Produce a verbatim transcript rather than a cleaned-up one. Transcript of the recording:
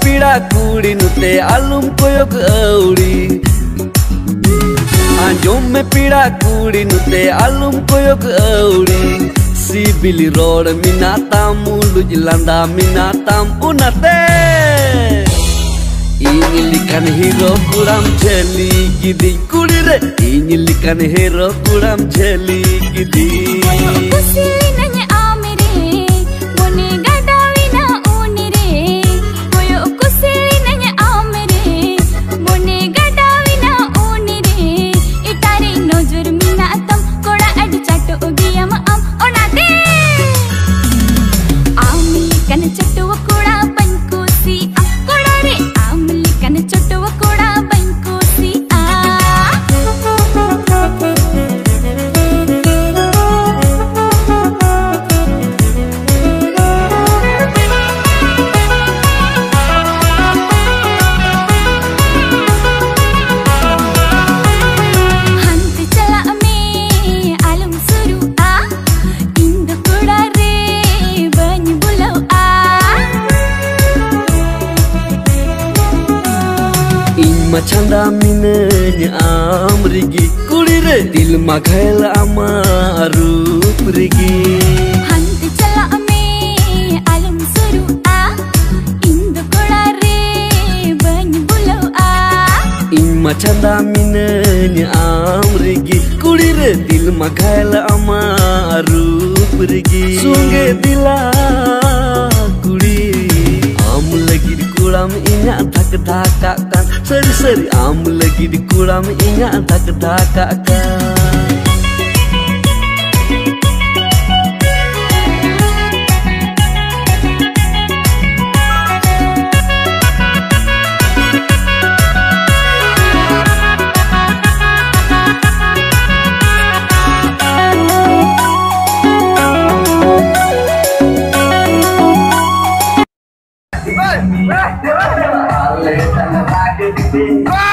पीड़ा कुड़ी नुते आलुम कोयक औड़ी आंजोम में पीड़ा कुड़ी नुते आलुम कोयक औड़ी सिबिली रोड मिनाताम मुलुज लंदा मिनाताम उनाते इनी लिखन हीरो कुड़ाम झेली गिदी कुड़ी रे इनी लिखन हीरो कुड़ाम झेली गिदी Machanda minenya amrigi kuri re dil maghel amaru prigi hanti chala ame alum suru a indu koda re bany bulo a in machanda minenya amrigi kuri re dil maghel amaru prigi sunge dila kuri am lagi di kuram inya thak dhaka kan seri seri am lagi di kuram inya thak dhaka kan Hey!